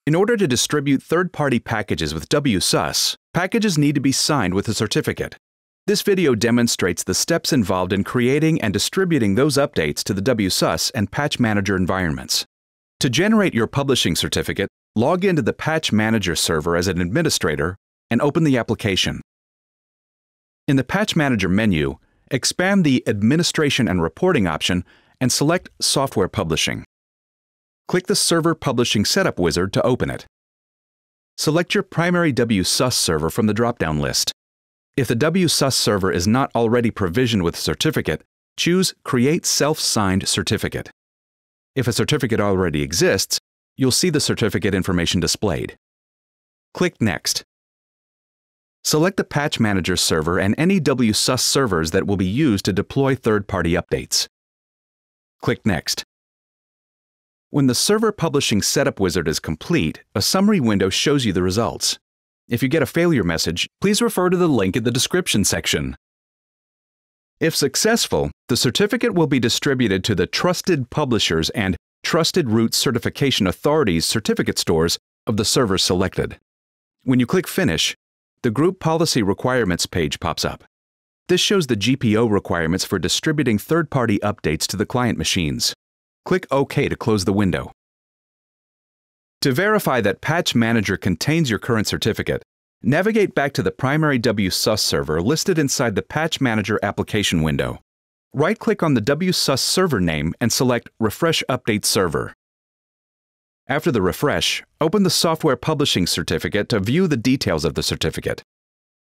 In order to distribute third-party packages with WSUS, packages need to be signed with a certificate. This video demonstrates the steps involved in creating and distributing those updates to the WSUS and Patch Manager environments. To generate your publishing certificate, log into the Patch Manager server as an administrator and open the application. In the Patch Manager menu, expand the Administration and Reporting option and select Software Publishing. Click the Server Publishing Setup wizard to open it. Select your primary WSUS server from the drop-down list. If the WSUS server is not already provisioned with a certificate, choose Create Self-Signed Certificate. If a certificate already exists, you'll see the certificate information displayed. Click Next. Select the Patch Manager server and any WSUS servers that will be used to deploy third-party updates. Click Next. When the Server Publishing Setup wizard is complete, a summary window shows you the results. If you get a failure message, please refer to the link in the description section. If successful, the certificate will be distributed to the Trusted Publishers and Trusted Root Certification Authorities certificate stores of the servers selected. When you click Finish, the Group Policy Requirements page pops up. This shows the GPO requirements for distributing third-party updates to the client machines. Click OK to close the window. To verify that Patch Manager contains your current certificate, navigate back to the primary WSUS server listed inside the Patch Manager application window. Right-click on the WSUS server name and select Refresh Update Server. After the refresh, open the Software Publishing Certificate to view the details of the certificate.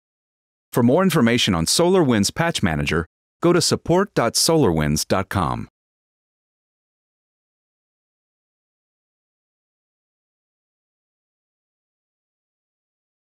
For more information on SolarWinds Patch Manager, go to support.solarwinds.com.